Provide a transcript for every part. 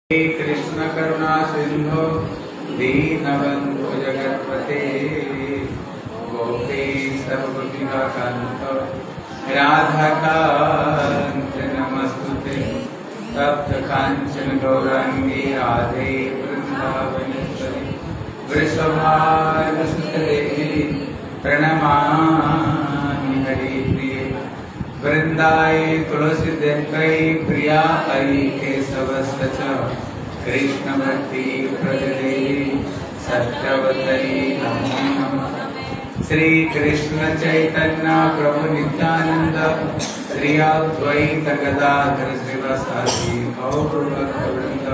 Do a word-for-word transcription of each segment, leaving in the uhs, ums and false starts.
कृष्ण करुणा सिंधु दीनबंधु जगत्पते गोपेश सर्वभूतिकांत राधाकांत नमस्तुते तप्त कांचन गौरांगी राधे वृंदावनेश्वरी वृषभानुसुते प्रणमामि हरिप्रिये वृंदाय तुलसी देवकै प्रिया हरि केशवस्य च कृष्ण भक्ति प्रदेवी सत्यवतरी नमो नमः। श्री कृष्ण चैतन्य प्रभु नित्यानंद श्री अद्वैत गदाधर श्रीवासादि गौर भक्तवृंद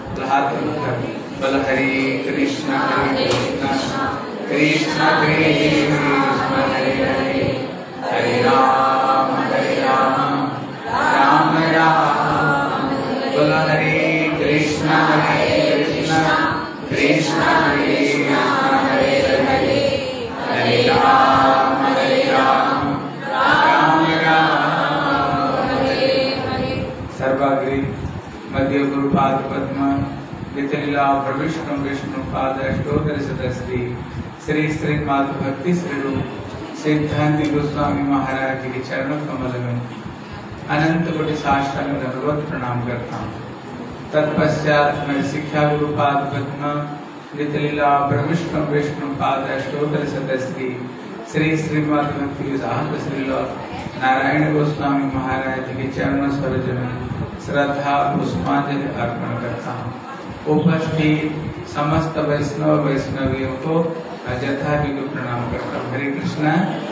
बल हरे कृष्ण हरे कृष्ण कृष्ण कृष्ण हरे हरे हरे राम हरे राम राम राम बोल हरे कृष्ण हरे कृष्ण कृष्ण कृष्ण हरे हरे हरे राम हरे राम राम राम हरे हरे। सर्वाग्रे मध्य गुरुपाद पद्म वितलीला प्रविष्णु विष्णुपाद अष्टोत्तर शतश्री श्री श्री माधव भक्ति स्वरूप सिद्धांति गोस्वामी महाराज जी के चरणों कमल में अनंत कोटि साष्टांग दंडवत प्रणाम करता हूँ। तत्पश्चात मैं शिक्षा गुरुपाद पद्म वितलीला प्रविष्णु विष्णुपाद अष्टोत्तर शतश्री श्री श्रीमद भक्ति विशारद श्रील नारायण गोस्वामी महाराज जी के चरणों सरोज में श्रद्धा पुष्पांजलि अर्पण करता हूँ। उपस्थित समस्त वैष्णव वैष्णवियों को यथा विधि प्रणाम करता हूँ। हरे कृष्णा।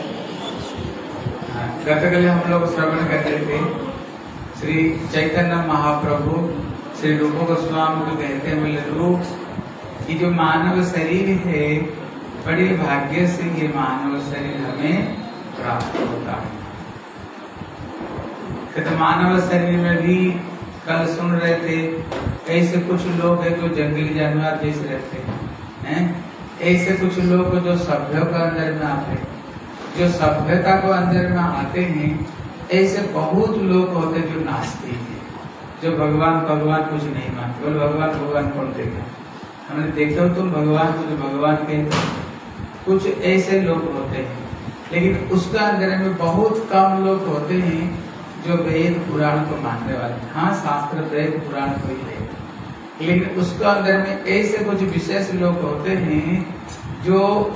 गतकाल हम लोग श्रवण करते थे श्री चैतन्य महाप्रभु श्री रूप गोस्वामी को कहते हैं बोले रूप कि जो मानव शरीर है बड़े भाग्य से ये मानव शरीर हमें प्राप्त होता है। तो मानव शरीर में भी कल सुन रहे थे ऐसे कुछ लोग हैं जो जंगली जानवर जैसे रहते हैं, ऐसे कुछ लोग जो सभ्य का अंदर में आते हैं, जो सभ्यता को अंदर में आते हैं, ऐसे बहुत लोग होते जो नास्तिक हैं, जो भगवान भगवान कुछ नहीं मानते। बोले भगवान भगवान कौन देखा? हमने देखा हो तुम भगवान को जो भगवान कहते हो। कुछ ऐसे लोग होते हैं, लेकिन उसका अंदर में बहुत कम लोग होते हैं जो वेद पुराण को मानने वाले। हाँ, शास्त्र वेद पुराण को ही है, लेकिन उसके अंदर में ऐसे कुछ विशेष लोग होते हैं जो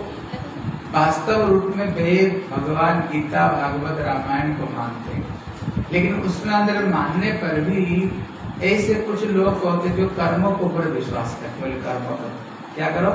वास्तव रूप में वेद भगवान गीता भागवत रामायण को मानते हैं, लेकिन उसमें अंदर मानने पर भी ऐसे कुछ लोग होते जो कर्मों के ऊपर विश्वास करते। बोले कर्म करो, क्या करो?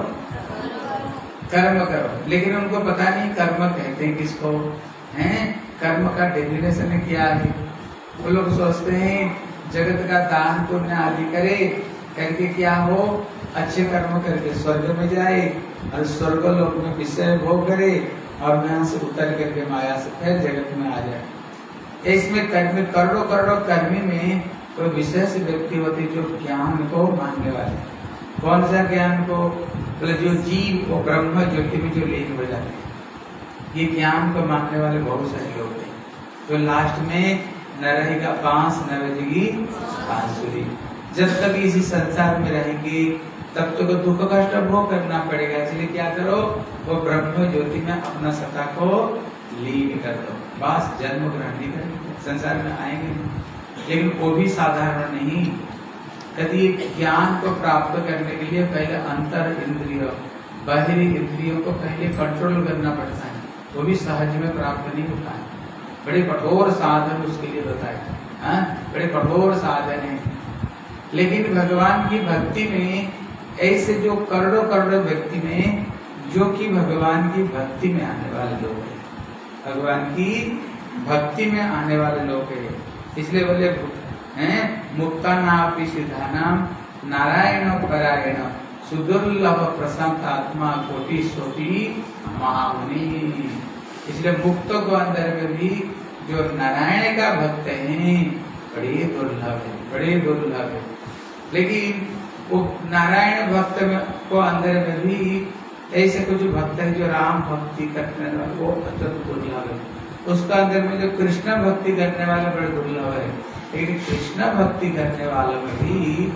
कर्म करो। लेकिन उनको पता नहीं कर्म कहते हैं किसको हैं, कर्म का डेफिनेशन क्या है। वो लोग सोचते हैं जगत का दान पुण्य आदि करे करके क्या हो, अच्छे कर्म करके स्वर्ग में जाए और स्वर्ग लोक में विषय भोग करे और यहाँ से उतर करके माया से फिर जगत में आ जाए। इसमें कर्म करोड़ों करोड़ों कर्मी में कोई विशेष व्यक्ति होती जो ज्ञान को मानने वाले। कौन सा ज्ञान को? बोले जो जीव को ब्रह्म ज्योति में जो लीन हो जाते हैं, ये ज्ञान को मानने वाले बहुत सारे लोग हैं। तो लास्ट में न रहेगा बांस न बजेगी बांसुरी। जब तक इसी संसार में रहेंगे तब तक तो दुख कष्ट भोग करना पड़ेगा। इसलिए क्या करो, वो ब्रह्म ज्योति में अपना सत्ता को लीन कर दो। बस जन्म ग्रहण नहीं करेंगे, संसार में आएंगे, लेकिन वो भी साधारण नहीं। यदि ज्ञान को प्राप्त करने के लिए पहले अंतर इंद्रिय बाहरी इंद्रियों को पहले कंट्रोल करना पड़ता है, वो भी सहज में प्राप्त नहीं होता है। बड़े कठोर साधन उसके लिए बताए, हाँ बड़े कठोर साधन है। लेकिन भगवान की भक्ति में ऐसे जो करोड़ों करोड़ों व्यक्ति में जो कि भगवान की भक्ति में आने वाले लोग हैं, भगवान की भक्ति में आने वाले लोग हैं। इसलिए बोले हैं मुक्ता नापि सिद्धानाम नारायण परायण सुदुर्लभ प्रशांत आत्मा कोटि सोटी महामुनि। इसलिए मुक्तों को अंदर में भी जो नारायण का भक्त हैं बड़े दुर्लभ है, बड़े दुर्लभ है। लेकिन वो नारायण भक्त में को अंदर में भी ऐसे कुछ भक्त है जो राम भक्ति करने वाले वो अत्यंत दुर्लभ है। उसका अंदर में जो कृष्ण भक्ति करने वाले बड़े दुर्लभ है। लेकिन कृष्ण भक्ति करने वालों में भी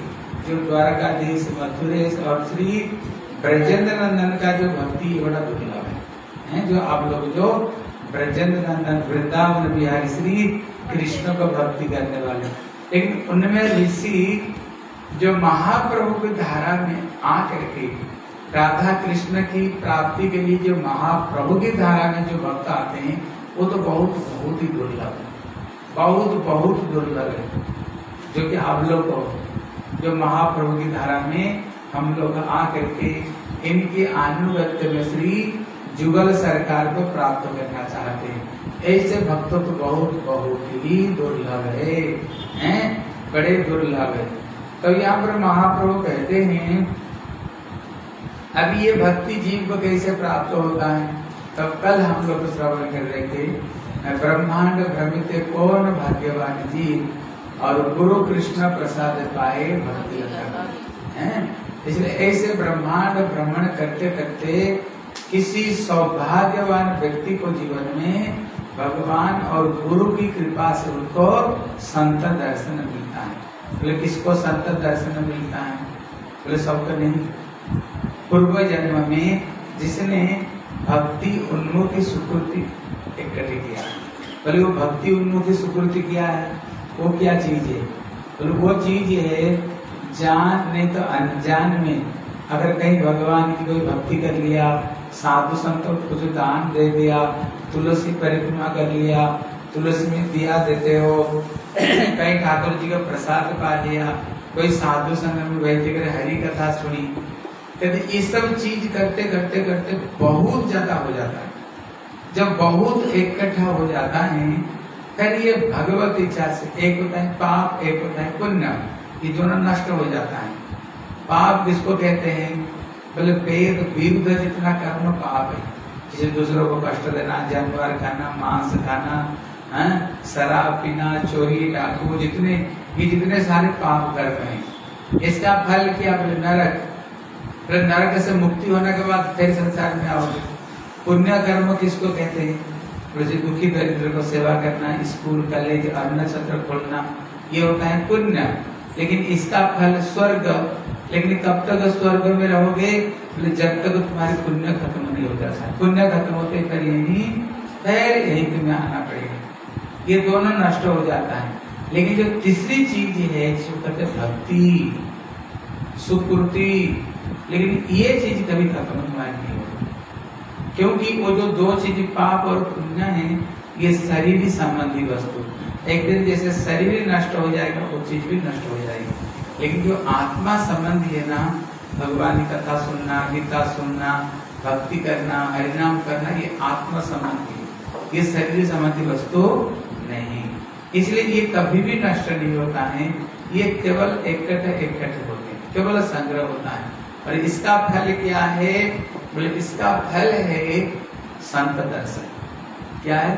जो द्वारकाधीश, मथुरेश और श्री ब्रजेंद्र नंदन का जो भक्ति बड़ा दुर्लभ है, है जो आप लोग जो ब्रजेंद्र नंदन वृंदावन बिहारी श्री कृष्ण को भक्ति करने वाले, लेकिन उनमें ऋषि जो महाप्रभु की धारा में आकर के राधा कृष्ण की प्राप्ति के लिए जो महाप्रभु की धारा में जो भक्त आते हैं वो तो बहुत बहुत ही दुर्लभ है, बहुत बहुत दुर्लभ है। जो कि आप लोग को जो महाप्रभु की धारा में हम लोग आकर के इनके अनुगत्य में श्री जुगल सरकार को प्राप्त करना चाहते हैं, ऐसे भक्तों तो बहुत बहुत ही दुर्लभ है, हैं बड़े दुर्लभ है। तो यहाँ पर महाप्रभु कहते हैं अब ये भक्ति जीव को कैसे प्राप्त होता है। तब कल हम लोग श्रवण कर रहे थे, ब्रह्मांड भ्रमित कौन भाग्यवान जीव और गुरु कृष्ण प्रसाद पाए भक्ति लता है। इसलिए ऐसे ब्रह्मांड भ्रमण करते करते किसी सौभाग्यवान व्यक्ति को जीवन में भगवान और गुरु की कृपा से उनको संत दर्शन मिलता है। बोले किसको संत दर्शन मिलता है? बोले सबको नहीं। पूर्व जन्म में जिसने भक्ति उन्मुखी सुकृति इकट्ठी किया, बोले वो भक्ति उन्मुखी सुकृति किया है, वो क्या चीज है? बोले वो चीज है जान नहीं तो अनजान में अगर कहीं भगवान की कोई भक्ति कर लिया, साधु संतों को कुछ दान दे दिया, तुलसी परिक्रमा कर लिया, तुलसी में दिया देते हो, कहीं ठाकुर जी का प्रसाद पा लिया, कोई साधु संग में बैठ कर हरि कथा सुनी, कहते ये सब चीज करते करते करते बहुत ज्यादा हो जाता है। जब बहुत इकट्ठा हो जाता है फिर ये भगवत इच्छा से, एक होता है पाप, एक होता है पुण्य, ये दोनों नष्ट हो जाता है। पाप किसको कहते हैं? बोले वेद विरुद्ध जितना कर्म पाप है, किसी दूसरों को कष्ट देना, जानवर खाना, मांस खाना, है? शराब पीना, चोरी, डाकू, जितने ये जितने सारे पाप कर्म हैं, इसका फल क्या? बोले नरक। फिर नरक से मुक्ति होने के बाद फिर संसार में आओगे। पुण्य कर्म किसको कहते हैं? बोले दुखी दरिद्र को सेवा करना, स्कूल कॉलेज अन्न छत्र खोलना, ये होता है पुण्य। लेकिन इसका फल स्वर्ग। लेकिन कब तक स्वर्ग में रहोगे? बोले जब तक तुम्हारी पुण्य खत्म नहीं हो जाता। पुण्य खत्म होते फिर यही फिर यही तुम्हें आना पड़ेगा। ये दोनों नष्ट हो जाता है। लेकिन जो तीसरी चीज है जिसको कहते भक्ति, सुकृति, लेकिन ये चीज कभी खत्म तुम्हारी नहीं होगी, क्योंकि वो जो दो चीज पाप और पुण्य है ये शरीर संबंधी वस्तु, एक दिन जैसे शरीर नष्ट हो जाएगा वो चीज भी नष्ट हो जाएगी। लेकिन जो आत्मा संबंधी है ना, भगवान की कथा सुनना, गीता सुनना, भक्ति करना, हरिनाम करना, ये आत्मा संबंधी है, ये शरीर संबंधी वस्तु नहीं। इसलिए ये कभी भी नष्ट नहीं होता है, ये केवल इकट्ठे इकट्ठे होते हैं, केवल संग्रह होता है। और इसका फल क्या है? बोले इसका फल है संत दर्शन। क्या है?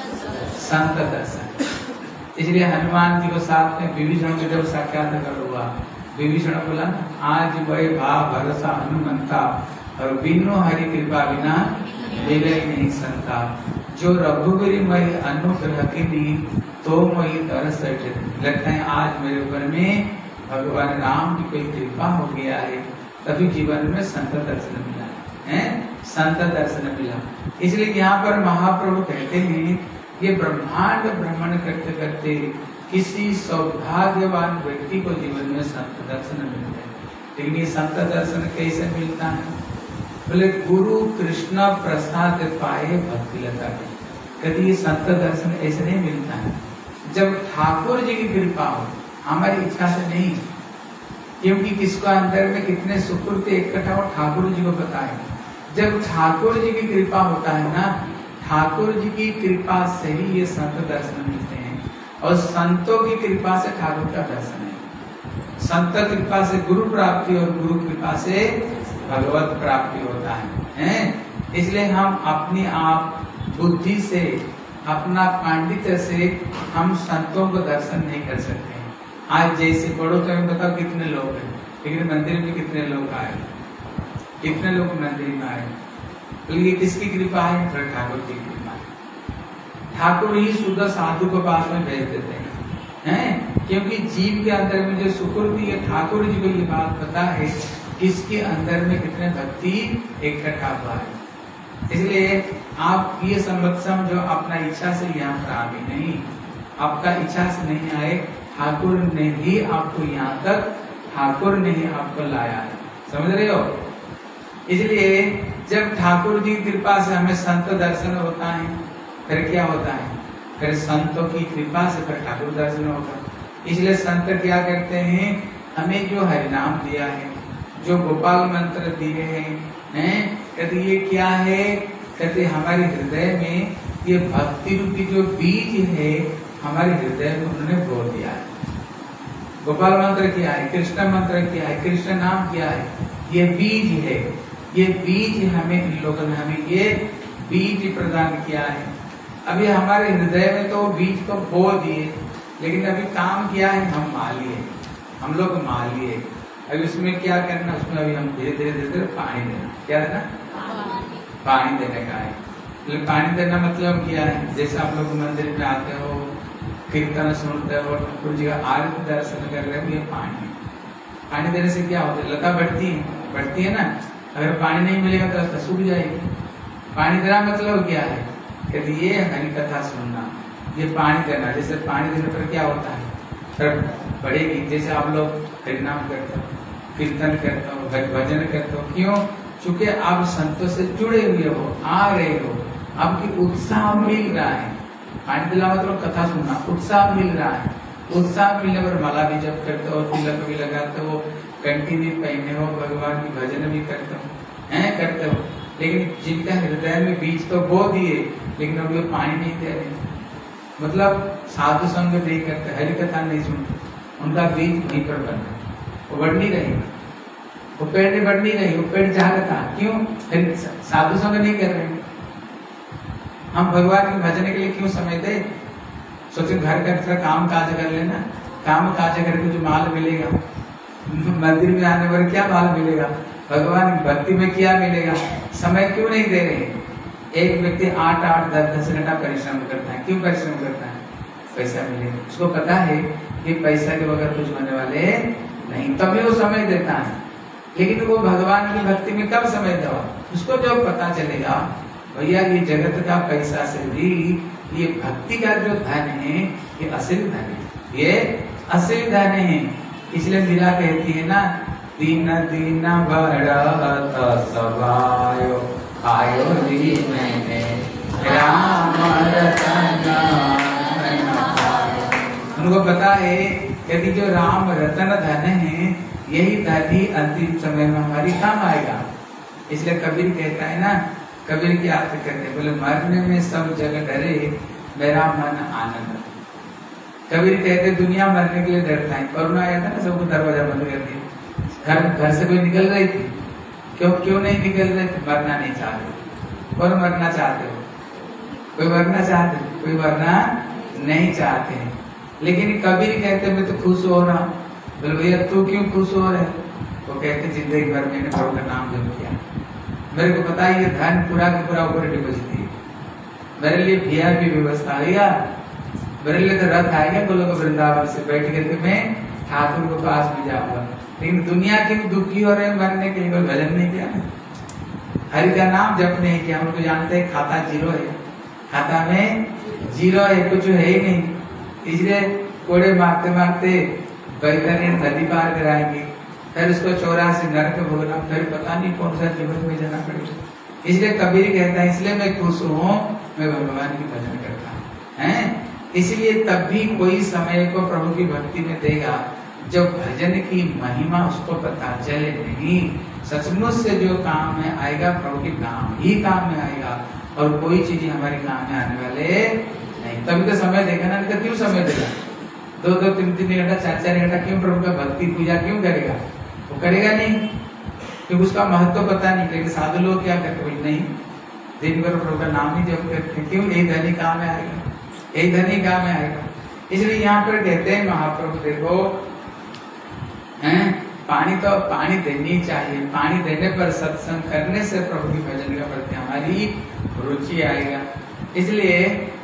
संत दर्शन। इसलिए हनुमान जी को साथ में विभीषण को जब साक्षात्कार हुआ, विभीषण बोला आज वही भाव भरोसा हनुमंता और बिनु हरि कृपा बिना मिले नहीं संता, जो रघुवीर मई अनुग्रह की दी तो मई तरस। लगता है आज मेरे ऊपर में भगवान राम की कोई कृपा हो गया है, तभी जीवन में संत दर्शन मिला है, संत दर्शन मिला। इसलिए यहाँ पर महाप्रभु कहते हैं ये ब्रह्मांड भ्रमण करते करते किसी सौभाग्यवान व्यक्ति को जीवन में संत दर्शन मिलता है। लेकिन ये संत दर्शन कैसे मिलता है? बोले गुरु कृष्ण प्रसाद पाए भक्ति लता। कभी ये संत दर्शन ऐसे नहीं मिलता है जब ठाकुर जी की कृपा हो, हमारी इच्छा से नहीं, क्योंकि किसको अंदर में कितने सुकृत इकट्ठा हो ठाकुर जी को पता है। जब ठाकुर जी की कृपा होता है ना, ठाकुर जी की कृपा से ही ये संत दर्शन मिलते हैं, और संतों की कृपा से ठाकुर का दर्शन है। संत कृपा से गुरु प्राप्ति और गुरु कृपा से भगवत प्राप्ति होता है, हैं? इसलिए हम अपनी आप बुद्धि से, अपना पांडित्य से हम संतों को दर्शन नहीं कर सकते हैं। आज जैसे बड़ों का बताओ कितने लोग हैं, लेकिन मंदिर में कितने लोग आए, कितने लोग मंदिर में आए, तो ये किसकी कृपा है? ठाकुर जी की कृपा है। ठाकुर ही शुद्ध साधु को पास में भेज देते हैं, हैं, क्योंकि जीव के अंदर में जो सुकृति है, ठाकुर जी को ये बात पता है किसके अंदर में कितने भक्ति इकट्ठा हुआ है। इसलिए आप ये समझ समझो अपना इच्छा से यहाँ पर आ गए नहीं, आपका इच्छा से नहीं आए, ठाकुर ने ही आपको यहाँ तक, ठाकुर ने ही आपको लाया है, समझ रहे हो। इसलिए जब ठाकुर जी की कृपा से हमें संत दर्शन होता है, फिर क्या होता है, फिर संतों की कृपा से फिर ठाकुर दर्शन होगा। इसलिए संत क्या करते हैं, हमें जो हरिनाम दिया है, जो गोपाल मंत्र दिए हैं, हैं कहते ये क्या है, कहते हमारे हृदय में ये भक्ति रूपी जो बीज है हमारे हृदय में उन्होंने बो दिया है। गोपाल मंत्र क्या है, कृष्ण मंत्र क्या है, कृष्ण नाम क्या है, ये बीज है, ये बीज हमें इन लोगों ने हमें ये बीज प्रदान किया है। अभी हमारे हृदय में तो बीज को बो दिए, लेकिन अभी काम किया है, हम माली है, हम लोग माली है। अभी उसमें क्या करना, उसमें अभी हम धीरे धीरे धीरे धीरे पानी देना, क्या देना, पानी देने का है। तो पानी देना मतलब क्या है, जैसे आप लोग मंदिर में आते हो, कीर्तन सुनते हो, ठाकुर जी का आरती दर्शन कर रहे हो, ये पानी, पानी देने से क्या होता है, लता बढ़ती है, बढ़ती है ना। अगर पानी नहीं मिलेगा तो लता सूख जाएगी। पानी देना मतलब क्या है, कहते ये हरि कथा सुनना, ये पानी देना। जैसे पानी देने पर क्या होता है, फिर बढ़ेगी। जैसे आप लोग हरिनाम करते हो, कीर्तन करते हो, भजन करते हो, क्यों, चूंकि आप संतों से जुड़े हुए हो, आ रहे हो, आपकी उत्साह मिल रहा है। पानी दिला मतलब कथा सुनना, उत्साह मिल रहा है। उत्साह मिलने पर माला भी जब करते हो, तिलक भी लगाते हो, कंठी भी पहने हो, भगवान की भजन भी करते हो, हैं करते हो। लेकिन जिनका हृदय में बीज तो बो दिए, लेकिन अब ये पानी नहीं दे रहे, मतलब साधु संग नहीं करते, हरि कथा नहीं सुनते, उनका बीज वहीं पर बन रहा, वो बढ़ नहीं रहेगा, वो पेड़ नहीं बढ़ नहीं रही, वो पेड़ जागता, क्यों, साधु संग नहीं कर रहे। हम भगवान के भजन के लिए क्यों समय दे, सोचे घर का थोड़ा काम काज कर लेना, काम काज करके जो माल मिलेगा, मंदिर में आने पर क्या माल मिलेगा, भगवान की भक्ति में क्या मिलेगा, समय क्यों नहीं दे रहे। एक व्यक्ति आठ आठ दस दस घंटा परिश्रम करता है, क्यों परिश्रम करता है, पैसा मिलेगा, उसको पता है कि पैसा के बगैर कुछ होने वाले नहीं, तभी वो समय देता है। लेकिन वो भगवान की भक्ति में कब समय देगा, उसको जब पता चलेगा भैया ये जगत का पैसा से भी ये भक्ति का जो धन है ये असली धन है, ये असली धन है। इसलिए मीरा कहती है ना, दीन दीन बढ़त सवायो आयो मैंने राम रतन। उनको पता है यदि जो राम रतन धन है, यही धन ही अंतिम समय में हमारी काम आएगा। इसलिए कबीर कहता है ना, कबीर की आप कहते बोले मरने में सब जगह डरे, मेरा मन आनंद। कबीर कहते दुनिया मरने के लिए डरता है, कोरोना आया था ना, सबको दरवाजा बंद कर दिया, घर घर से कोई निकल रही थी, क्यों क्यों नहीं निकल रहे थे, मरना नहीं चाहते। और मरना चाहते हो, कोई मरना चाहते, कोई मरना नहीं चाहते हैं। लेकिन कबीर कहते मैं तो खुश हो रहा, बोले भैया तू क्यों खुश हो रहे, वो कहते जिंदगी भर मैंने प्रभु का नाम जप किया, मेरे को पता है ये धन पूरा का पूरा ऊपर डिपोजिट है, मेरे लिए भैया की व्यवस्था है, मेरे लिए तो रथ आएगा गोलोक वृंदावन से बैठ करके मैं ठाकुर को पास में जाऊंगा। लेकिन दुनिया के दुखी हो रहे मरने के लिए कोई भजन नहीं किया, हरि का नाम जप नहीं किया। हम तो जानते हैं खाता जीरो है, खाता में जीरो है, कुछ है ही नहीं। इसलिए कोड़े मारते मारते बैठने नदी पार कराएंगे, फिर उसको चौरासी नरक भोगना, फिर पता नहीं कौन सा जीवन में जाना पड़ेगा। इसलिए कबीर कहता है इसलिए मैं खुश हूँ, मैं भगवान की भजन करता हूँ हैं। इसलिए तब भी कोई समय को प्रभु की भक्ति में देगा जब भजन की महिमा उसको पता चले नहीं। सचमुच से जो काम में आएगा प्रभु के काम ही काम में आएगा, और कोई चीज हमारे काम में आने वाले नहीं। तभी तो समय देगा ना, नहीं तो क्यों समय देगा, दो दो तीन तीन घंटा चार चार घंटा क्यों प्रभु का भक्ति पूजा क्यों करेगा, वो करेगा नहीं, क्योंकि उसका महत्व पता नहीं। लेकिन साधु लोग क्या करते नहीं, दिन भर प्रभु का नाम ही जप करते, क्यों, यही धनी काम में आएगा, यही धनी काम में आएगा। इसलिए यहाँ पर कहते हैं महाप्रभु देखो हैं, पानी तो पानी देनी चाहिए, पानी देने पर सत्संग करने से प्रभु की भजन का प्रति हमारी रुचि आएगा। इसलिए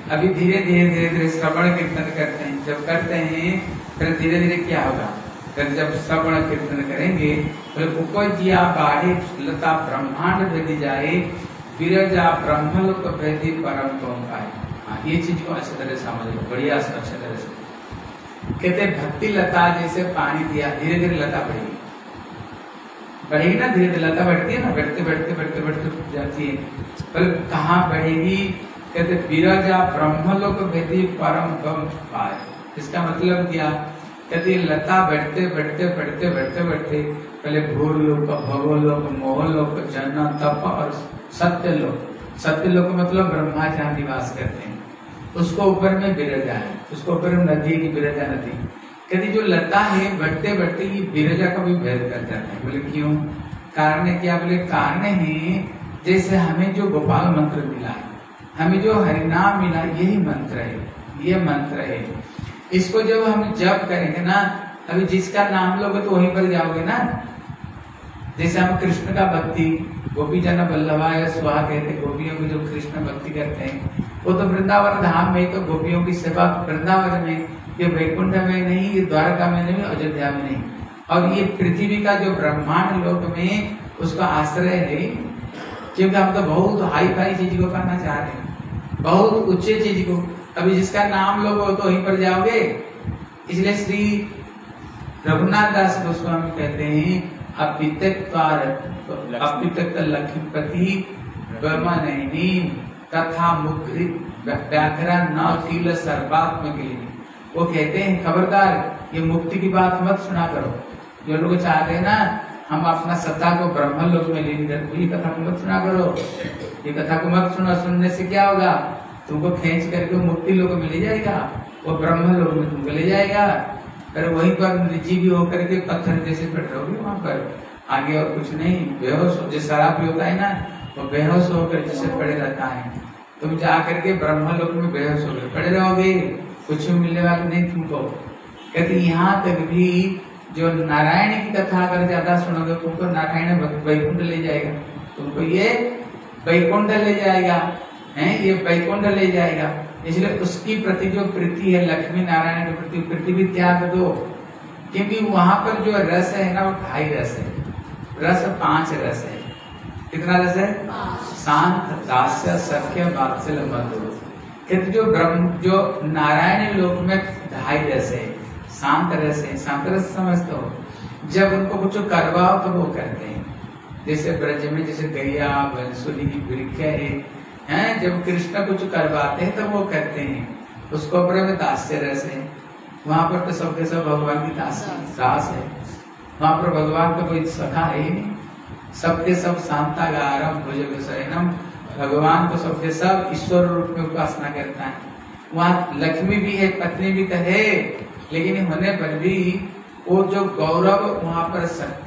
अभी धीरे धीरे धीरे धीरे श्रवण कीर्तन करते हैं, जब करते हैं फिर धीरे धीरे क्या होगा, फिर जब श्रवण कीर्तन करेंगे तो उपजिया बाढ़े लता ब्रह्मांड भेदी जाए, विरजा ब्रह्मलोक भेदी परम तो पाए। हाँ, ये चीज को अच्छी तरह समझ लो, बढ़िया से अच्छी तरह से। कहते भक्ति लता जैसे पानी दिया, धीरे धीरे लता बढ़ेगी, बढ़ेगी ना, धीरे धीरे लता बढ़ती है ना, बढ़ते बढ़ते बढ़ते बढ़ते जाती है, पर कहाँ बढ़ेगी? कहते विरजा ब्रह्मलोक भेदी परम गम पाए। इसका मतलब क्या? कहते लता बढ़ते बढ़ते बढ़ते बढ़ते बढ़ते पहले भूर लोक, भगो लोक, मोह लोक, जन्म, तप और सत्य लोक। सत्य लोक मतलब ब्रह्मा जहाँ निवास करते हैं, उसको ऊपर में विरजा है, उसको ऊपर में नदी की विरजा नदी। कहती जो लता है बढ़ते बढ़ते ये विरजा का भी भेद कर जाता है। बोले क्यों? कारण क्या? बोले कारण है जैसे हमें जो गोपाल मंत्र मिला है, हमें जो हरिनाम मिला, यही मंत्र है, ये मंत्र है। इसको जब हम जप करेंगे ना, अभी जिसका नाम लोगे तो वहीं पर जाओगे ना। जैसे हम कृष्ण का भक्ति, गोपी जन वल्लभाय स्वाहा कहते, गोपियों को जो कृष्ण भक्ति करते हैं वो तो वृंदावन धाम में, तो गोपियों की सेवा वृंदावन में, ये वैकुंठ में नहीं, ये द्वारका में नहीं, अयोध्या में नहीं। और ये पृथ्वी का जो ब्रह्मांड लोक में उसका आश्रय है, क्योंकि हम तो बहुत हाई फाई चीज को करना चाह रहे हैं, बहुत उच्च चीज को। अभी जिसका नाम लोग हो तो वहीं पर जाओगे। इसलिए श्री रघुनाथ दास गोस्वामी कहते हैं अपितक्त लक्ष्मीपति ब्रह्मनयनी तथा मुक्ति व्याघ्रा न कील सर्वात्म के लिए। वो कहते हैं खबरदार, ये मुक्ति की बात मत सुना करो। जो लोग चाहते हैं ना हम अपना सत्ता को ब्रह्म लोक में लीन कर, ये कथा को मत सुना करो, ये कथा को मत सुना। सुनने से क्या होगा? तुमको खींच करके मुक्ति लोक में ले जाएगा, वो ब्रह्म लोक में तुमको ले जाएगा। फिर वहीं पर निर्जीवी होकर के पत्थर जैसे बैठ रहोगे वहां पर, आगे और कुछ नहीं। बेहोश जैसे शराब भी होता है ना, वो बेहोश होकर जैसे पड़े रहता है, तुम जा करके ब्रह्म लोक में बेहोश होकर पड़े रहोगे, कुछ भी मिलने वाला नहीं तुमको। कहते यहाँ तक भी जो नारायण की कथा अगर ज्यादा सुनोगे तुमको नारायण वैकुंठ ले जाएगा, तुमको ये वैकुंठ ले जाएगा, हैं ये वैकुंठ ले जाएगा। इसलिए उसकी प्रति जो प्रीति है लक्ष्मी नारायण के प्रति, प्रीति भी त्याग दो, क्योंकि वहां पर जो रस है ना वो ढाई रस है, रस पांच रस है। कितना रस है? शांत, दास्य, सख्य, वात्सल्य, मधुर। कहते जो ब्रह्म जो नारायण लोक में ढाई रस है, शांत रस है। शांत रस समझते हो? जब उनको कुछ करवाओ तो वो करते हैं। जैसे ब्रज में जैसे गैया बंसुरी की वृक्ष है, हैं जब कृष्ण कुछ करवाते हैं तो वो करते हैं। उसको ऊपर में दास्य रस है, वहां पर तो सबके सब भगवान की दास दास है। वहां पर भगवान का कोई सखा है ही नहीं, सबके सब शांतागारम भुजग शयनम, भगवान को सबके सब ईश्वर रूप में उपासना करता है। वहाँ लक्ष्मी भी है, पत्नी भी तो है, लेकिन होने पर भी वो जो गौरव वहाँ पर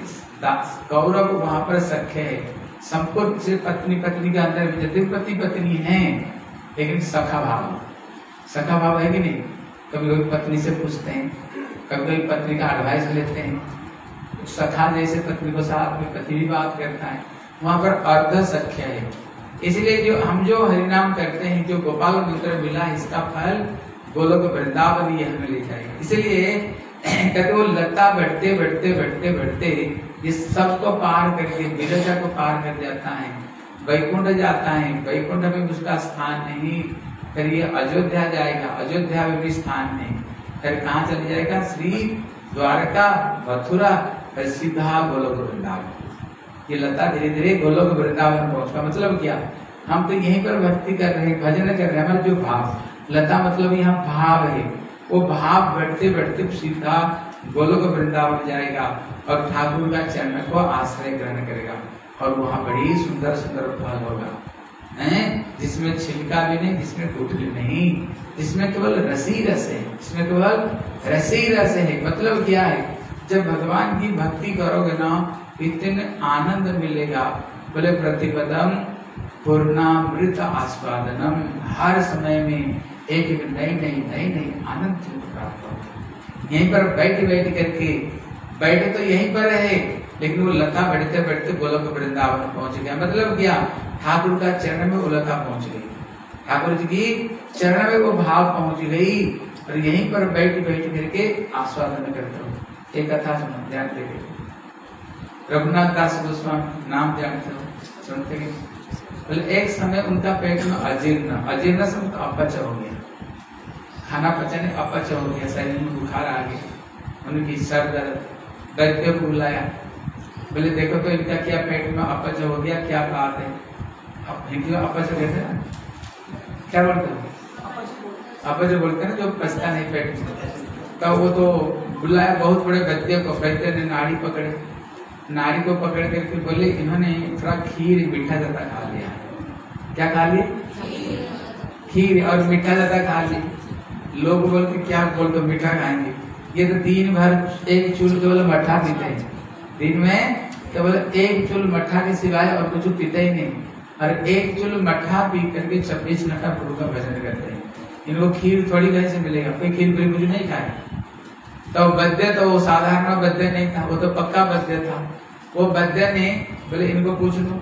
गौरव वहाँ पर सख्य है। संपूर्ण सिर्फ पत्नी पत्नी के अंदर भी जब पति पत्नी है, लेकिन सखा भाव, सखा भाव है कि नहीं? कभी कोई पत्नी से पूछते हैं, कभी कोई पत्नी का एडवाइस लेते हैं, सखा जैसे पत्नी को साथ में पति भी बात करता है, वहाँ पर अर्ध सख्य है। इसलिए जो हम जो हरिनाम करते हैं, जो गोपाल मित्र मिला, इसका फल गोलोक वृंदावन ये हमें ले जाएगा। इसलिए कहते वो लता बढ़ते बढ़ते बढ़ते बढ़ते इस सब को पार करके विरजा को पार कर जाता है, वैकुंठ जाता है। वैकुंठ में उसका स्थान नहीं, फिर ये अयोध्या जाएगा, अयोध्या में भी स्थान नहीं, फिर कहाँ चले जाएगा? श्री द्वारका, मथुरा, फिर सीधा गोलोक वृंदावन। ये लता धीरे धीरे गोलोक वृंदावन पहुंचता। मतलब क्या? हम तो यहीं पर भक्ति कर रहे हैं, भजन कर रहे हैं। हमारा जो भाव, लता मतलब यहाँ भाव है, वो भाव बढ़ते बढ़ते सीधा गोलोक वृंदावन जाएगा और ठाकुर का चरण को आश्रय ग्रहण करेगा। और वहाँ बड़ी सुंदर सुंदर फल होगा, हैं जिसमें छिलका भी नहीं, जिसमें गुठली नहीं, जिसमें केवल रसी रस है, जिसमें केवल रसी रस है। मतलब क्या है? जब भगवान की भक्ति करोगे ना, इतने आनंद मिलेगा। बोले प्रतिपदम पूर्णामृत आस्वादनम, हर समय में एक एक नई नई नई नई आनंद प्राप्त होगा। यहीं पर बैठ बैठ करके, बैठे तो यहीं पर रहे, लेकिन वो लता बढ़ते बढ़ते गोलोक वृंदावन पहुंच गया। मतलब क्या? ठाकुर का चरण में वो लता पहुंच गई। ठाकुर जी की चरण में वो भाव पहुंच गई और यहीं पर बैठ बैठ करके आस्वादन करते हो। एक कथा सुनो, ध्यान देके। रघुनाथ दास गोस्वामी नाम जानते हो, सुनते हैं? बोले एक समय उनका पेट में अजीर्ण, अजीर्ण से उनका अपच हो गया, खाना पचाने अपच हो गया, शरीर में बुखार आ गया, उनकी सर दर्द। वैद्य को बुलाया, बोले देखो तो इनका क्या पेट में अपच हो गया, क्या बात है? अब हिंदी में अपच कहते हैं, क्या बोलते हैं? अपच बोलते हैं ना, जो पचता नहीं पेट में। तो वो तो बुलाया बहुत बड़े वैद्य को, वैद्य ने नाड़ी पकड़े, नाड़ी को पकड़ करके बोले इन्होंने थोड़ा खीर मीठा ज्यादा खा लिया। क्या खा लिया? खीर और मीठा ज्यादा खा लिया। लोग बोलते क्या बोलते मीठा खाएंगे, ये तो दिन भर एक चूल केवल मट्ठा पीते हैं, दिन में केवल एक चूल मट्ठा के सिवाय और कुछ पीते ही नहीं, और एक चूल मट्ठा पी करके छब्बीस घंटा प्रभु का भजन करते हैं। इनको खीर थोड़ी कहीं से मिलेगा, कोई खीर कोई कुछ नहीं खाए। तो वैद्य तो वो साधारण वैद्य नहीं था, वो तो पक्का वैद्य था। वो वैद्य ने बोले इनको पूछ लो,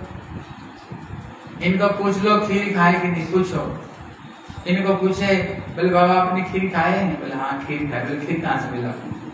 इनको पूछ लो खीर खाए कि नहीं, पूछो। इनको पूछे, बोले बाबा आपने खीर खाए नहीं? बोले हाँ खीर खाए। बोले खीर कहाँ से मिला?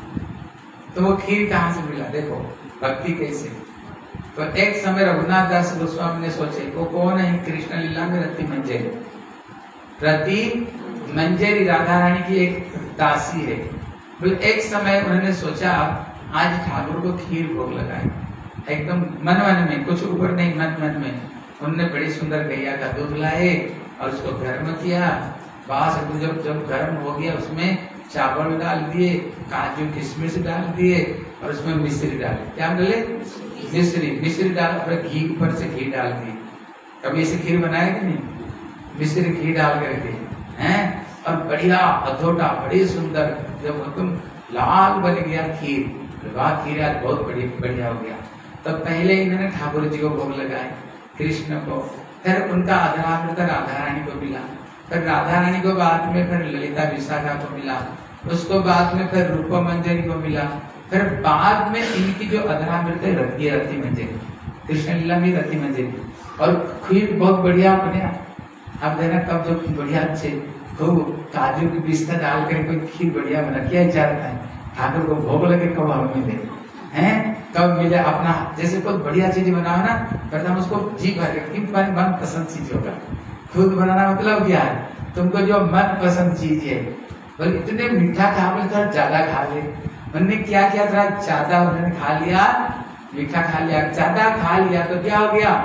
तो वो खीर कहाँ से मिला? देखो भक्ति कैसे। तो एक समय रघुनाथ दास गोस्वामी ने सोचे वो कौन है? कृष्ण लीला में रति मंजरी, रति मंजरी राधा रानी की एक दासी है। बोले एक समय उन्होंने सोचा आज ठाकुर को खीर भोग लगाए, एकदम मन मन में, कुछ ऊपर नहीं, मन मन में। उन्होंने बड़ी सुंदर गैया का दूध लाए और उसको गर्म किया। बास जब जब गर्म हो गया उसमें चावल डाल दिए, काजू किशमिश डाल दिए और उसमें मिश्री डाले। क्या डाले? मिश्री। मिश्री डाल और घी, ऊपर से घी डाल दिए। कभी ऐसे खीर बनाया कि नहीं? मिश्री घी डाल करके हैं, और बढ़िया अधोटा, बड़ी सुंदर, जब तुम लाल बन गया खीर, वाह खीर आज बहुत बड़ी बढ़िया हो गया। तो पहले इन्होंने ठाकुर जी को भोग लगाए, कृष्ण को, फिर उनका अधरामृत राधा रानी को मिला, फिर राधा रानी को बाद में फिर ललिता विशाखा को मिला, उसको बाद में फिर रूप मंजरी को मिला, फिर बाद में इनकी जो अधरामृत रति है, रति मंजरी, कृष्ण लीला में रति मंजरी, और खीर बहुत बढ़िया बने। अब देखना कब जो बढ़िया अच्छे खूब काजू की पिस्ता डाल कर कोई खीर बढ़िया बना, क्या चाहता है ठाकुर को भोग लगे कब हम मिले हैं, कब मिले अपना। जैसे कोई बढ़िया चीज बनाओ ना, फिर हम उसको जी भर के, तुम्हारी मन पसंद चीज होगा। खुद बनाना मतलब क्या है? तुमको जो मन पसंद चीज है, बोले इतने मीठा खा, बोले थोड़ा ज्यादा खा ले। उन्होंने क्या किया? थोड़ा ज्यादा उन्होंने खा लिया, मीठा खा लिया, ज्यादा खा लिया तो क्या हो गया?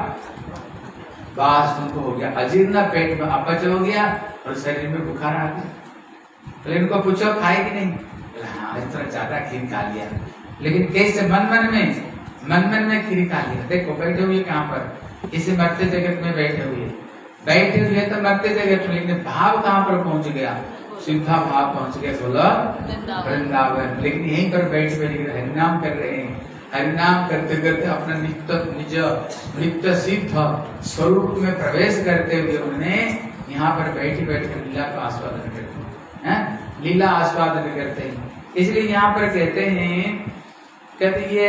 बास उनको हो गया अजीर्ण, पेट में अपच हो गया और शरीर में बुखार आ गया। तो इनको पूछो खाए कि नहीं? हाँ थोड़ा ज्यादा खीर खा लिया। लेकिन कैसे? मन मन में, मन मन में खीर खा लिया। देखो बैठे हुए कहाँ पर? इसे मरते जगत में बैठे हुए, बैठे हुए तो मरते जगत में, लेकिन भाव कहाँ पर पहुंच गया? सीधा भाव पहुंच गया, बोला वृंदावन। लेकिन यहीं पर बैठ बैठ कर हरिनाम कर रहे हैं, हरिनाम करते करते अपना नित्य निज नित्य सिद्ध स्वरूप में प्रवेश करते हुए उन्होंने यहाँ पर बैठ बैठ कर लीला का आस्वादन करते हैं, लीला आस्वादन करते हैं। इसलिए यहाँ पर कहते हैं, कहते ये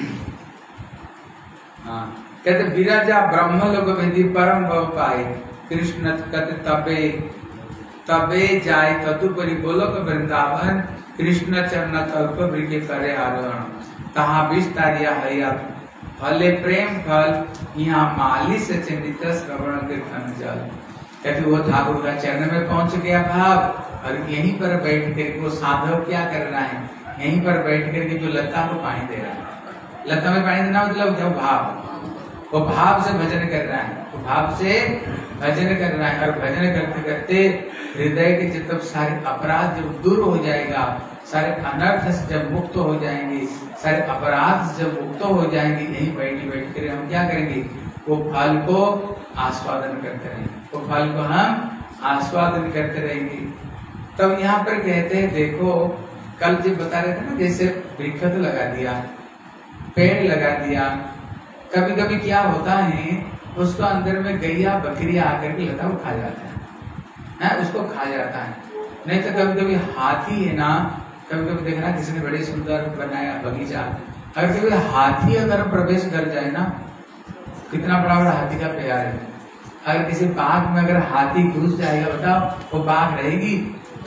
हाँ कहते विराजा ब्रह्म लोक विधि परम भव पाए, कृष्ण कहते तबे तबे जाए तदुपरि गोलोक वृंदावन, कृष्ण चरण तल्प वृके करे आरोहण, कहा विस्तारिया हया फले प्रेम फल, यहाँ माली से चिंतित श्रवण कीर्तन जल। कहते वो ठाकुर का चरण में पहुंच गया भाव, और यहीं पर बैठ कर वो साधव क्या कर रहा है? यहीं पर बैठ करके जो लता को पानी दे रहा है। लता में पानी देना मतलब जो भाव, वो भाव से भजन कर रहा है, वो भाव से भजन कर रहा है। और भजन करते करते हृदय के जब सारे अपराध जब दूर हो जाएगा, सारे अनर्थ से जब मुक्त हो जाएंगे, सारे अपराध से जब मुक्त हो जाएंगे, यहीं बैठ बैठ कर हम क्या करेंगे? वो फल को आस्वादन करते रहेंगे, वो फल को हम आस्वादन करते रहेंगे। तब यहाँ पर कहते हैं, देखो कल जब बता रहे थे ना, जैसे वृक्ष तो लगा दिया, पेड़ लगा दिया, कभी कभी क्या होता है उसको अंदर में गैया बकरिया आकर के लता को खा जाता है, है उसको खा जाता है। नहीं तो कभी कभी हाथी है ना, कभी कभी देखना किसी ने बड़े सुंदर बनाया बगीचा, अगर कभी हाथी अगर प्रवेश कर जाए ना, कितना बड़ा बड़ा हाथी का प्यार है, अगर किसी बाग में अगर हाथी घुस जाएगा, बताओ वो बाग रहेगी,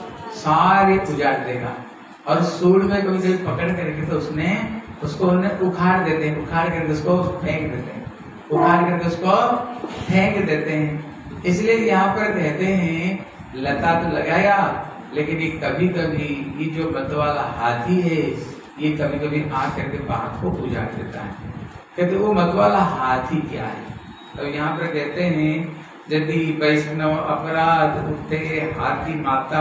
सारे उजाड़ देगा। और सूर में कभी कभी पकड़ करके तो उसने उसको उन्हें उखाड़ देते हैं, उखाड़ करके उसको फेंक देते हैं, उखाड़ करके उसको फेंक देते हैं। इसलिए यहाँ पर कहते हैं लता तो लगाया, लेकिन ये कभी कभी ये जो मतवाला हाथी है ये कभी कभी आ करके बाग को उजाड़ देता है। कहते वो मतवाला हाथी क्या है? तो यहाँ पर कहते हैं यदि वैष्णव अपराध उठे हाथी माता,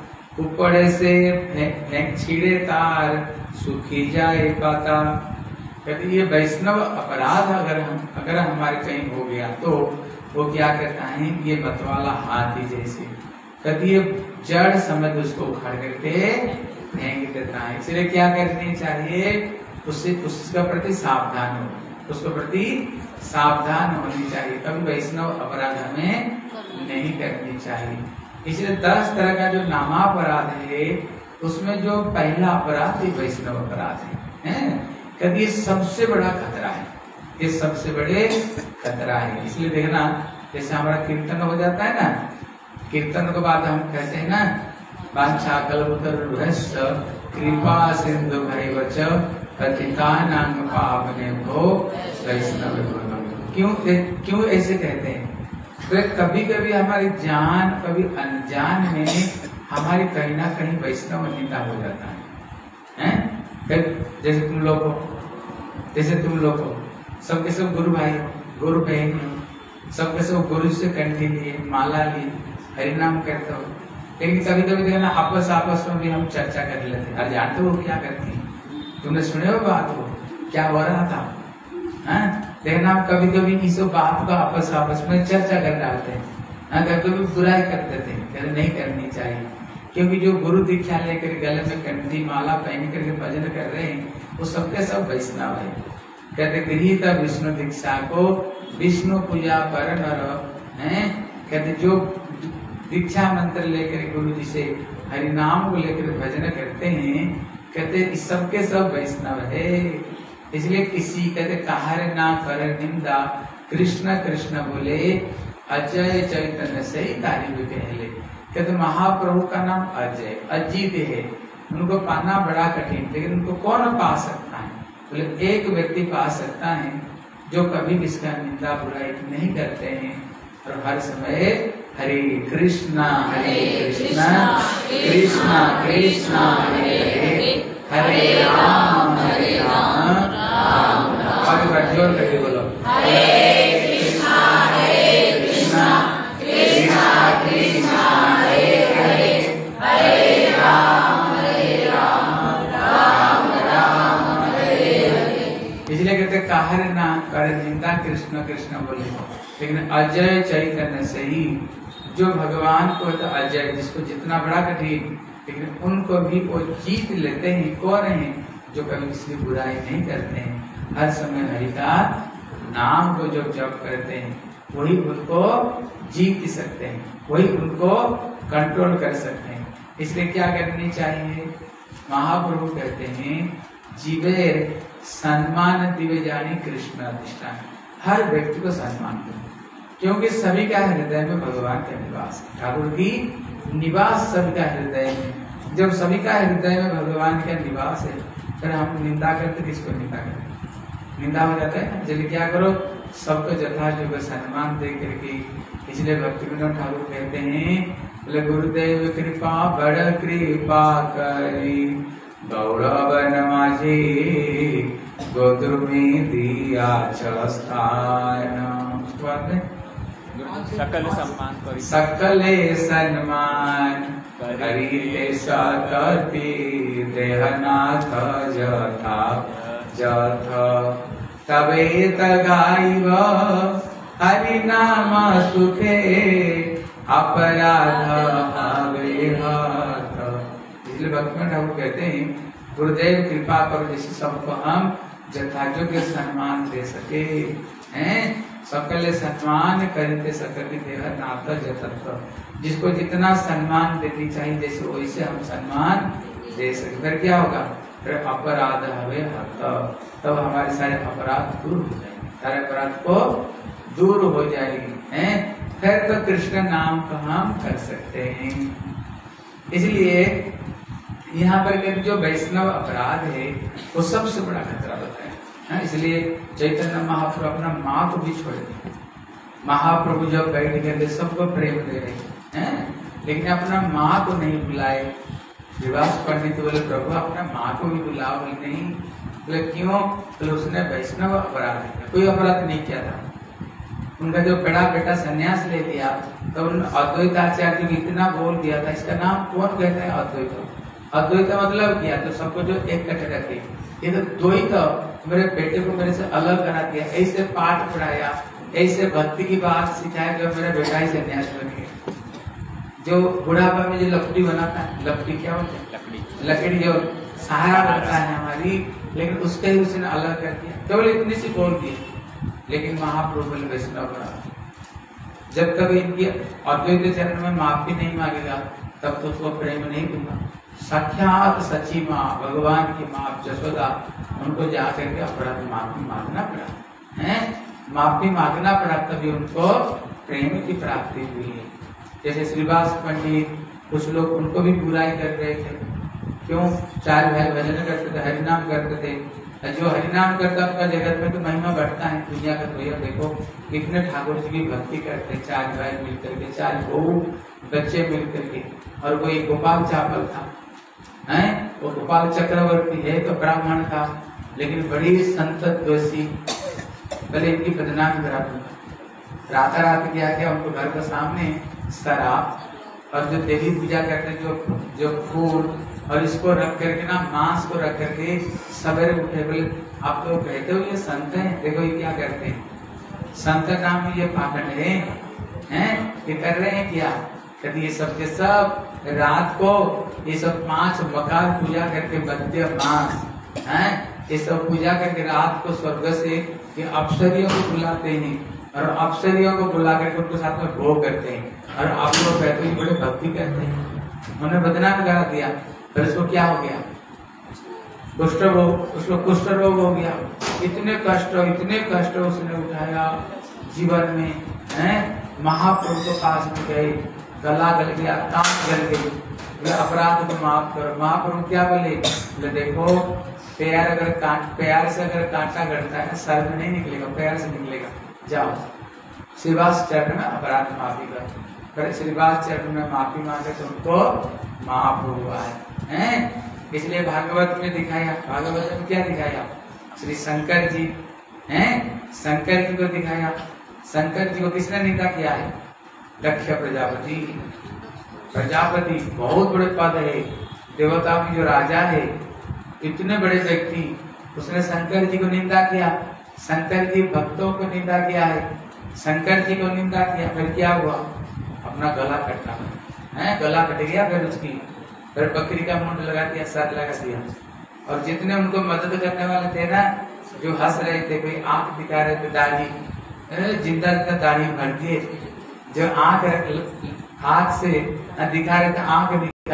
ऊपर से फेंक छीड़े तार, सुखी जाए पाता। कहते ये वैष्णव अपराध अगर हम अगर हमारे कहीं हो गया तो वो क्या करता है, ये मतवाला हाथी जैसे कहते ये जड़ समझ उसको उखाड़ करके फेंक देता है। इसलिए क्या करनी चाहिए, उससे उसका प्रति सावधान हो, उसके प्रति सावधान होनी चाहिए। कभी वैष्णव अपराध हमें नहीं करनी चाहिए। इसलिए दस तरह का जो नामापराध है उसमें जो पहला अपराध है वैष्णव अपराध है, है? कभी ये सबसे बड़ा खतरा है, ये सबसे बड़े खतरा है। इसलिए देखना जैसे हमारा कीर्तन हो जाता है ना, कीर्तन के बाद हम कहते हैं ना वांछा कल्पतरुभ्यश्च कृपा सिंधु भैवच पतितानां पावनेभ्यो वैष्णवेभ्यो। क्यों क्यों ऐसे कहते हैं? तो कभी कभी हमारी जान कभी अनजान में हमारी कहीं ना कहीं वैष्णव निंदा हो जाता है, हैं? जैसे तुम लोग हो, जैसे तुम लोग हो, सबके सब गुरु भाई गुरु बहन हो, सबके सब गुरु से कंठी लिए, माला ली, हरिनाम करते हो, लेकिन कभी कभी देखना आपस आपस में भी हम चर्चा कर लेते हैं। अरे जानते हो क्या करती है, तुमने सुने हो बात हो क्या हो रहा था, हैं? देखना हम कभी कभी इस बात को आपस आपस में चर्चा कर डालते हैं, कभी कभी बुराई कर देते हैं, कहते नहीं करनी चाहिए। क्योंकि जो गुरु दीक्षा लेकर गले में कंठी माला पहन करके भजन कर रहे हैं वो सबके सब वैष्णव है। कहते गृहीत विष्णु दीक्षा को विष्णु पूजा पर नर, हैं? कहते जो दीक्षा मंत्र लेकर गुरु जी से हरिनाम को लेकर भजन करते हैं, कहते इस सबके सब वैष्णव है। इसलिए किसी कहते कहर ना कर निंदा, कृष्ण कृष्ण बोले अजय चैतन्य से ही तारीफ कहले। कहते महाप्रभु का नाम अजय अजीत है, उनको पाना बड़ा कठिन, लेकिन उनको कौन पा सकता है? बोले एक व्यक्ति पा सकता है जो कभी किसका निंदा बुराई नहीं करते हैं और हर समय हरे कृष्णा हरे कृष्णा कृष्णा कृष्णा हरे हरे हरे राम हरे राम राम राम। जोर करके बोलो हरे कृष्णा हरे कृष्णा कृष्णा कृष्णा हरे हरे हरे राम हरे राम राम राम हरे हरे। इसलिए कहते कहर ना कर निंदा कृष्ण कृष्ण बोले, लेकिन अजय चैतन्य से ही जो भगवान को तो अजय जिसको जितना बड़ा कठिन, लेकिन उनको भी वो जीत लेते हैं। कौन है? जो कभी किसी की बुराई नहीं करते हैं, हर समय हरि का नाम को जो जप करते हैं वही उनको जीत सकते हैं, वही उनको कंट्रोल कर सकते हैं। इसलिए क्या करनी चाहिए? महाप्रभु कहते हैं जीवे सम्मान दिवे जानी कृष्ण अधिष्ठान, हर व्यक्ति को सम्मान करो, क्योंकि सभी का हृदय में भगवान का निवास है। ठाकुर की निवास सभी का हृदय में, जब सभी का हृदय में भगवान का निवास है फिर हम निंदा करते किसको निंदा करते? निंदा हो जाता है। जब क्या करो सबको जथा जो सम्मान दे करके। इसलिए भक्ति विनोद ठाकुर कहते हैं बोले गुरुदेव कृपा बड़ कृपा करी, गौरवन माझे गोत्र में दिया स्थान। सकल सम्मान करी सकले सम्मान करीते सकति देहनाथ जथा जथा तबे तगाइव हरि नाम सुखे अपराध हवे हत। इसलिए भक्ति ठाकुर कहते हैं गुरुदेव कृपा करो जैसे सबको हम यथायोग्य सम्मान दे सके हैं। सकल सम्मान करते सकल देह नाथ जतत्व, जिसको जितना सम्मान देनी चाहिए जैसे वैसे हम सम्मान दे सके। फिर क्या होगा? फिर अपराध हवे हत, तब हमारे सारे अपराध दूर हो जाएंगे। सारे अपराध को दूर हो जाएगी, हैं? फिर तो कृष्ण नाम का हम कर सकते हैं। इसलिए यहाँ पर कहते जो वैष्णव अपराध है वो सबसे बड़ा खतरा होता है, है? इसलिए चैतन्य महाप्रभु अपना माँ को भी छोड़ दिया। महाप्रभु जब बैठ गए सबको प्रेम दे रहे हैं, लेकिन अपना माँ को नहीं बुलाए। श्रीवास पंडित बोले प्रभु अपना माँ को भी बुलाओ। बोले नहीं। बोले क्यों? बोले उसने वैष्णव अपराध किया, कोई अपराध नहीं किया था। उनका जो बड़ा बेटा संन्यास ले लिया तो उन अद्वैत आचार्य जी इतना बोल दिया था, इसका नाम कौन कहते हैं? अद्वैत। अद्वैत मतलब क्या? तो सबको जो एक कट रखे, ये तो द्वैत मेरे बेटे को मेरे से अलग करा दिया, ऐसे पाठ पढ़ाया, ऐसे भक्ति की बात सिखाया कि मेरा बेटा ही संन्यास बन गया। जो बुढ़ापा में जो लकड़ी बनाता है, लकड़ी क्या होता है? लकड़ी लकड़ी जो सहारा बनता है हमारी, लेकिन उसके ही उसने अलग कर दिया, केवल इतनी सी बोल दी। लेकिन महाप्रभु ने वैष्णव अपराध, जब तक इनकी अद्वैत चरण में माफी नहीं मांगेगा तब तो उसको प्रेम नहीं दूंगा। साक्षात सची माँ भगवान की माँ जसोदा, उनको जाकर के अपराध माफी मांगना पड़ा है, माफी मांगना पड़ा, तभी उनको प्रेम की प्राप्ति हुई है। जैसे श्रीवास पंडित, कुछ लोग उनको भी बुराई कर रहे थे, क्यों? चार भाई भजन करते थे, हरिनाम करते थे। जो हरिनाम करता उनका जगत में तो महिमा बढ़ता है। दुनिया का भैया देखो कितने ठाकुर जी की भक्ति करते, चार भाई मिलकर के, चार बहू बच्चे मिलकर के, और कोई गोपाल चावल था, हैं? वो गोपाल चक्रवर्ती है तो ब्राह्मण था, लेकिन बड़ी संत दोषी, पहले इनकी बदनामी करा दूंगा। राता रात क्या क्या उनको घर के सामने शराब और जो देवी पूजा करते जो जो फूल और इसको रख करके ना, मांस को रख करके सवेरे उठे, बोले आप लोग कहते हो ये संत हैं, देखो ये क्या करते हैं, संत नाम में ये पाखंड है, हैं? ये कर रहे हैं क्या? कहते ये सब के सब रात को ये सब पांच वकार पूजा करके बद्य मांस, हैं? ये सब पूजा करके रात को स्वर्ग से ये अप्सरियों को बुलाते हैं और अप्सरियों को बुला करके उनको साथ में भोग करते हैं, और आप लोग कहते हैं बड़े भक्ति करते हैं। उन्होंने बदनाम करा दिया, फिर उसको क्या हो गया? कुष्ठ रोग, उसको कुष्ठ रोग हो गया। इतने कष्ट इतने कष्ट उसने उठाया जीवन में, हैं? महाप्रभु के पास में गए, गला गल गया, कान गल गई, अपराध को माफ करो। महाप्रभु क्या बोले? बोले देखो पैर अगर काट पैर से अगर कांटा गड़ता है सर में नहीं निकलेगा, पैर से निकलेगा। जाओ श्रीवास चरण में अपराध माफी कर, फिर श्रीवास चरण में माफी मांगे तो उनको माफ हुआ है, हैं? इसलिए भागवत में दिखाया, भागवत में क्या दिखाया? श्री शंकर जी, हैं? शंकर जी को दिखाया। शंकर जी को किसने निंदा किया है? दक्ष प्रजापति। प्रजापति बहुत बड़े पद है, देवता में जो राजा है, इतने बड़े व्यक्ति, उसने शंकर जी को निंदा किया। शंकर जी भक्तों को निंदा किया है, शंकर जी को निंदा किया, फिर क्या हुआ? अपना गला कटा है, गला कट गया, फिर उसकी फिर बकरी का मुंड लगा दिया, सर लगा दिया। और जितने उनको मदद करने वाले थे ना, जो हंस रहे थे, कोई आंख दिखा रहे थे, दाढ़ी जिंदा जिंदा दाढ़ी भर दिए, जो आंख हाथ से दिखा रहे थे, आंख दिखा।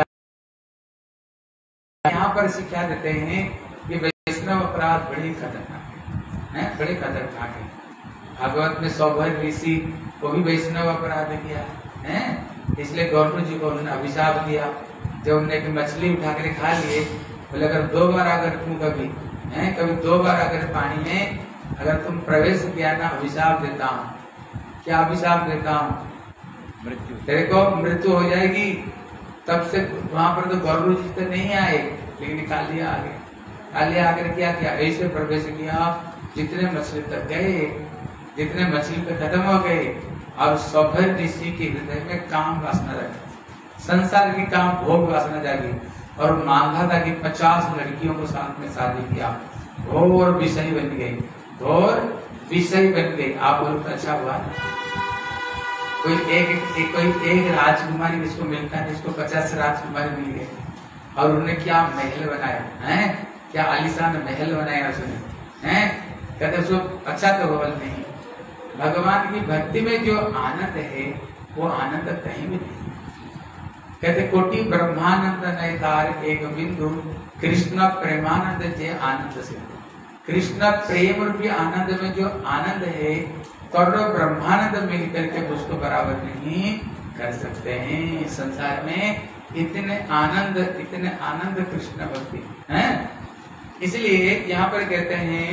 यहाँ पर शिक्षा देते हैं कि वैष्णव अपराध बड़ी खतरनाक है, बड़ी खतरनाक है। भागवत में सौभर ऋषि को भी वैष्णव अपराध किया है, इसलिए गौतम जी को उन्होंने अभिशाप दिया। जब उन्होंने की मछली उठा कर खा लिए, बोले अगर दो बार अगर तुम कभी है कभी दो बार अगर पानी में अगर तुम प्रवेश किया ना, अभिशाप देता हूँ। क्या अभिशाप देता हूँ? मृत्यु, तेरे को मृत्यु हो जाएगी। तब से वहां पर तो गौरव जी तो नहीं आए, लेकिन कालिया आ गए। कालिया आकर क्या किया? ऐसे प्रवेश किया, जितने मछली तक गए, जितने मछली पे खत्म हो गए। अब सौभर ऋषि के हृदय में काम वासना रही, संसार की काम भोग वासना जागी, और मांगा था कि पचास लड़कियों को साथ में शादी किया, घोर विषय बन गई, घोर विषय बन गई। आप बोलते अच्छा हुआ ना? कोई एक, एक कोई एक राजकुमारी जिसको मिलता है, जिसको पचास राजकुमारी मिल गए, और उन्होंने क्या महल बनाया है, क्या आलीशान महल बनाया उसने, हैं? कहते उसको अच्छा तो भवन नहीं। भगवान की भक्ति में जो आनंद है वो आनंद कहीं भी नहीं। कहते कोटि ब्रह्मानंद नयकार एक बिंदु, कृष्ण प्रेमानंद जे आनंद सिंधु। कृष्ण प्रेम रूपी आनंद में जो आनंद है करोड़ों ब्रह्मानंद मिल करके उसको बराबर नहीं कर सकते हैं। संसार में इतने आनंद इतने आनंद कृष्ण भक्ति है। इसलिए यहाँ पर कहते हैं,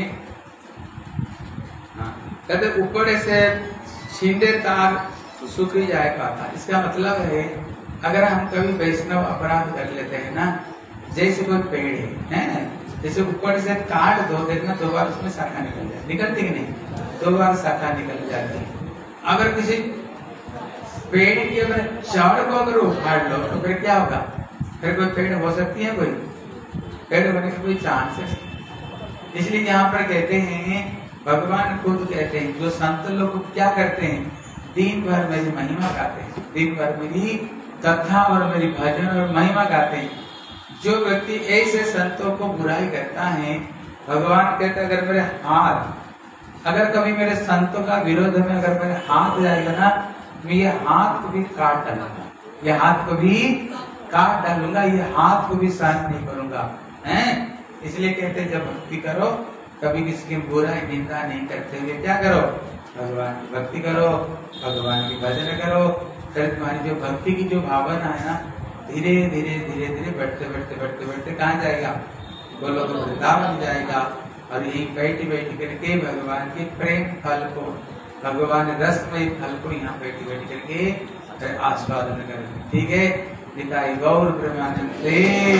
हाँ, कहते ऊपर से छींडे तार सुख ही जाए पाता। इसका मतलब है अगर हम कभी वैष्णव अपराध कर लेते हैं ना, जैसे कोई पेड़ है, है? जैसे ऊपर से काट दो, देखना दो बार उसमें शाखा निकल जाए, निकलती कि नहीं? दो बार शाखा निकल जाती है। अगर किसी पेड़ की अगर जड़ को अगर उखाड़ लो तो फिर क्या होगा? फिर कोई पेड़ हो सकती है? कोई पेड़ होने का कोई चांस है? इसलिए यहाँ पर कहते हैं, भगवान खुद कहते हैं, जो संत लोग क्या करते हैं, दिन भर मेरी महिमा गाते हैं, दिन भर मेरी कथा और मेरी भजन और महिमा गाते हैं। जो व्यक्ति ऐसे संतों को बुराई करता है, भगवान कहते हैं अगर मेरे हाथ, अगर कभी मेरे संतों का विरोध में अगर मेरे हाथ जाएगा ना, मैं ये हाथ को भी काट डालूंगा, ये हाथ को भी काट डालूंगा, ये हाथ को भी सहन नहीं करूंगा, हैं? इसलिए कहते हैं जब भक्ति करो कभी किसी की बुराई निंदा नहीं करते हुए क्या करो? भगवान की भक्ति करो, भगवान की भजन करो। फिर तुम्हारी जो भक्ति की जो भावना है ना, धीरे धीरे धीरे धीरे बढ़ते बढ़ते बढ़ते बढ़ते कहाँ जाएगा? बोलो तो वृंदावन जाएगा। और यही बैठी बैठी करके भगवान के प्रेम फल को, भगवान रसमय फल को यहाँ बैठी बैठी करके आस्वादन करेंगे। ठीक है, निताई गौर प्रेमानंदे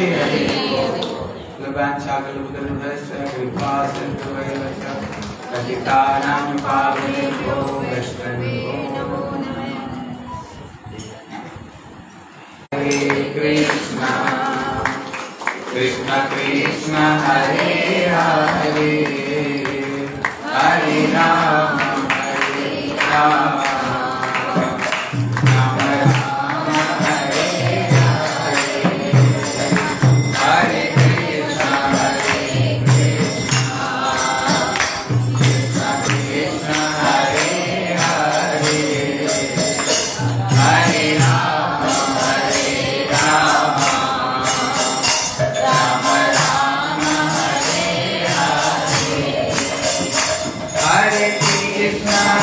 हरे कृष्णा कृष्णा कृष्णा हरे हरे, हरे राम हरे राम, राम राम हरे हरे, हरे कृष्णा हरे कृष्णा, कृष्णा कृष्णा हरे हरे, हरे राम हरे राम, राम राम हरे हरे, हरे कृष्णा